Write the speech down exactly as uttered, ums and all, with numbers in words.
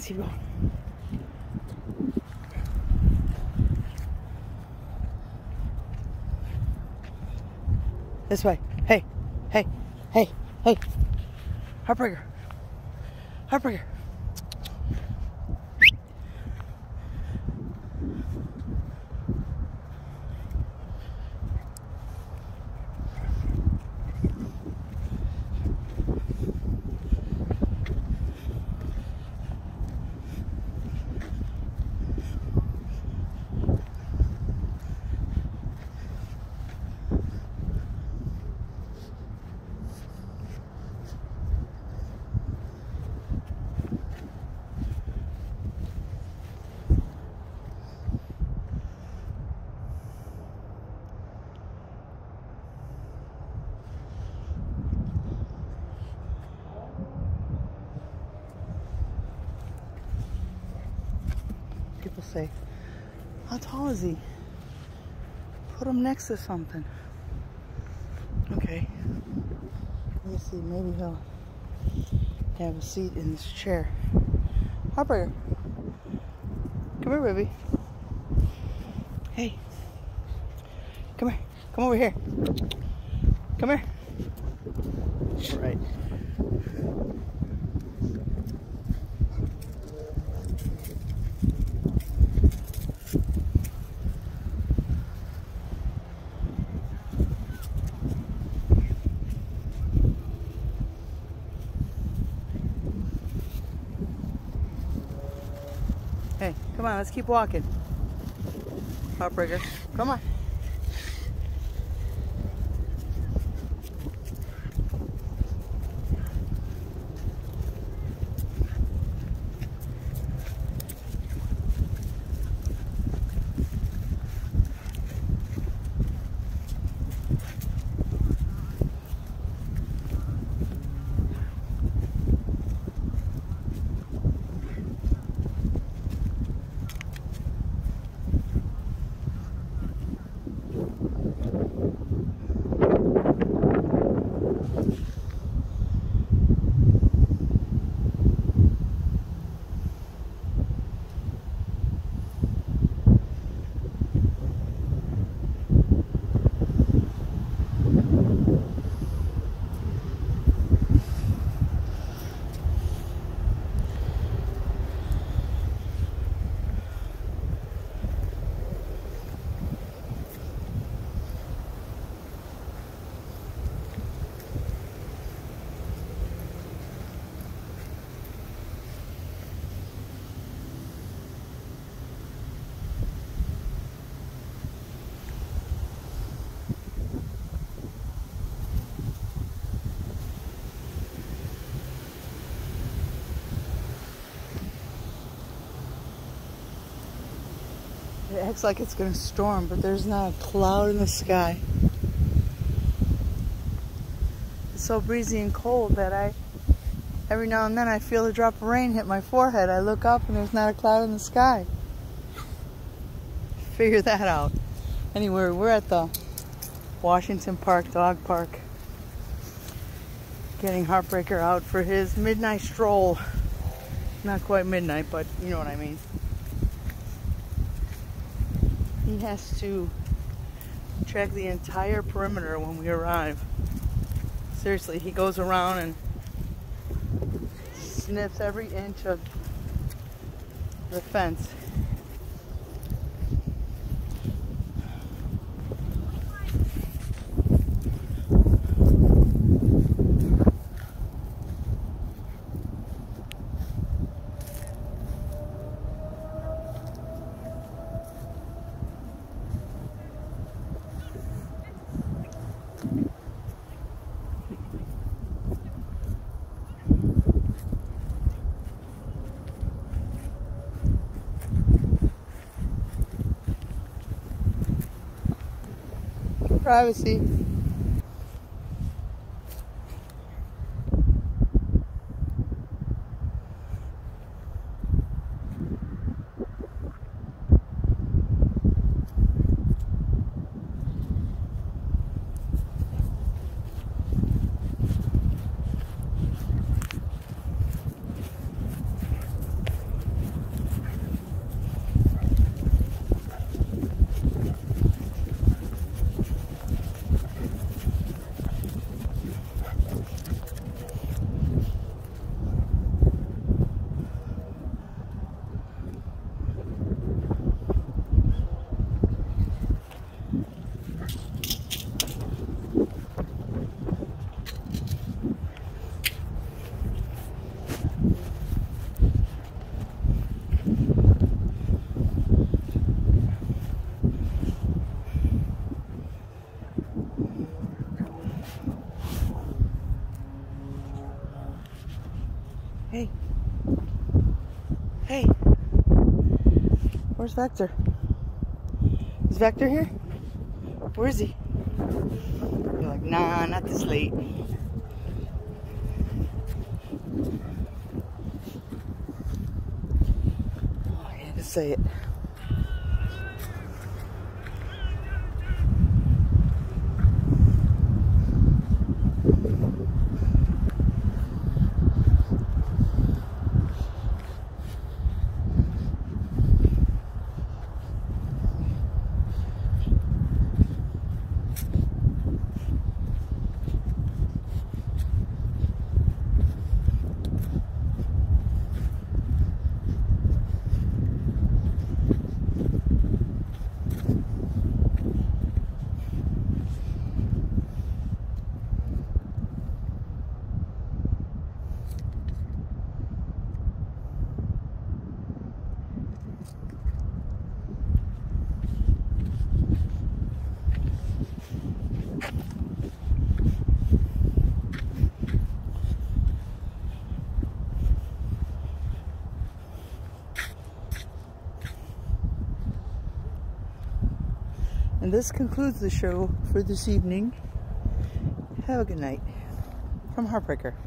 Let's keep going. This way. Hey, hey, hey, hey. Heartbreaker. Heartbreaker. People say, how tall is he? Put him next to something. Okay. Let me see, maybe he'll have a seat in this chair. Heartbreaker. Come here, baby. Hey. Come here. Come over here. Come here. Right. Hey, come on, let's keep walking. Heartbreaker, come on. It acts like it's going to storm, but there's not a cloud in the sky. It's so breezy and cold that I, every now and then I feel a drop of rain hit my forehead. I look up and there's not a cloud in the sky. Figure that out. Anyway, we're at the Washington Park Dog Park, getting Heartbreaker out for his midnight stroll. Not quite midnight, but you know what I mean. He has to check the entire perimeter when we arrive. Seriously, he goes around and sniffs every inch of the fence. Privacy. Hey. Hey. Where's Vector? Is Vector here? Where is he? You're like, nah, not this late. Oh, I had to say it. And this concludes the show for this evening. Have a good night from Heartbreaker.